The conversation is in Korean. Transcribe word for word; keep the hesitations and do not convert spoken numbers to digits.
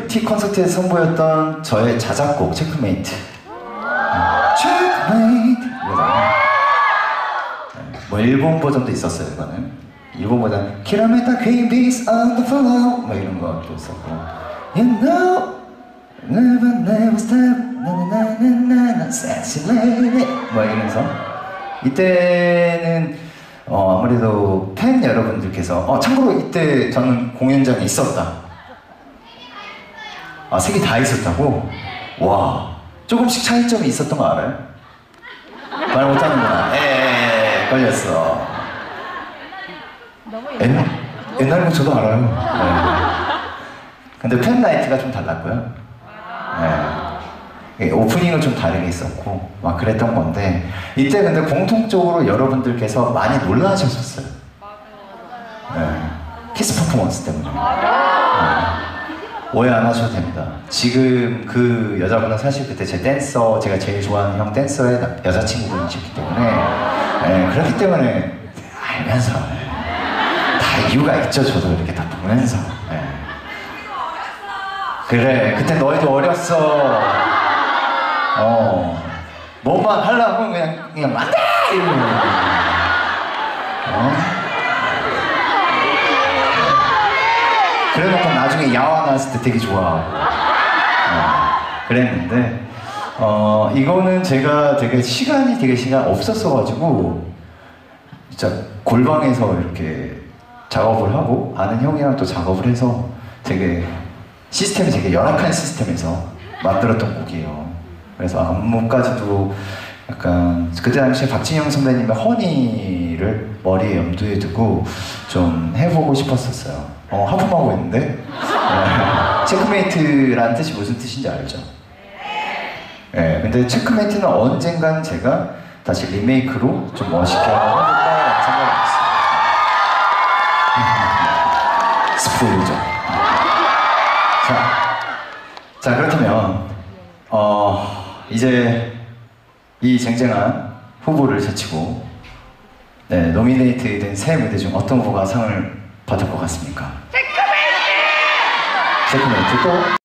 티 콘서트에서 선보였던 저의 자작곡 체크메이트. 체크메이트 이거잖아요. 뭐 일본 버전도 있었어요. 이거는 일본 버전 키로미터 queen bees on the floor 뭐 이런 것도 있었고 You know never never stop 나나나나나 sexy lady 뭐 이러면서 이때는 어 아무래도 팬 여러분들께서 어 참고로 이때 저는 공연장에 있었다. 아 세 개 다 있었다고? 와 조금씩 차이점이 있었던 거 알아요? 말 못하는구나. 에에에 걸렸어. 옛날, 옛날에 저도 알아요. 네. 근데 팬 나이트가 좀 달랐고요. 네. 오프닝은 좀 다르게 있었고 막 그랬던 건데 이때 근데 공통적으로 여러분들께서 많이 놀라셨었어요. 네. 키스 퍼포먼스 때문에. 네. 오해 안 하셔도 됩니다. 지금 그 여자분은 사실 그때 제 댄서, 제가 제일 좋아하는 형 댄서의 여자친구분이셨기 때문에 네, 그렇기 때문에 알면서 다 이유가 있죠. 저도 이렇게 다 보면서 네. 그래 그때 너희도 어렸어. 어 뭐만 하려고 그냥 그냥 안돼 이러면 어? 그래놓고 나중에 야화 나왔을 때 되게 좋아하고 어, 그랬는데 어 이거는 제가 되게 시간이 되게 시간 없었어가지고 진짜 골방에서 이렇게 작업을 하고 아는 형이랑 또 작업을 해서 되게 시스템이 되게 열악한 시스템에서 만들었던 곡이에요. 그래서 안무까지도 약간 그때 당시에 박진영 선배님의 허니를 머리에 염두에 두고 좀 해보고 싶었었어요. 어, 하품하고 있는데 네. 체크메이트라는 뜻이 무슨 뜻인지 알죠? 네, 근데 체크메이트는 언젠간 제가 다시 리메이크로 좀 멋있게 한번 해볼까라는 생각을 했어요. 스포이죠. 자, 자 그렇다면 어, 이제 이 쟁쟁한 후보를 제치고 네, 노미네이트 된 새 무대 중 어떤 후보가 상을 받을 것 같습니까? 체크메이트! 체크메이트 또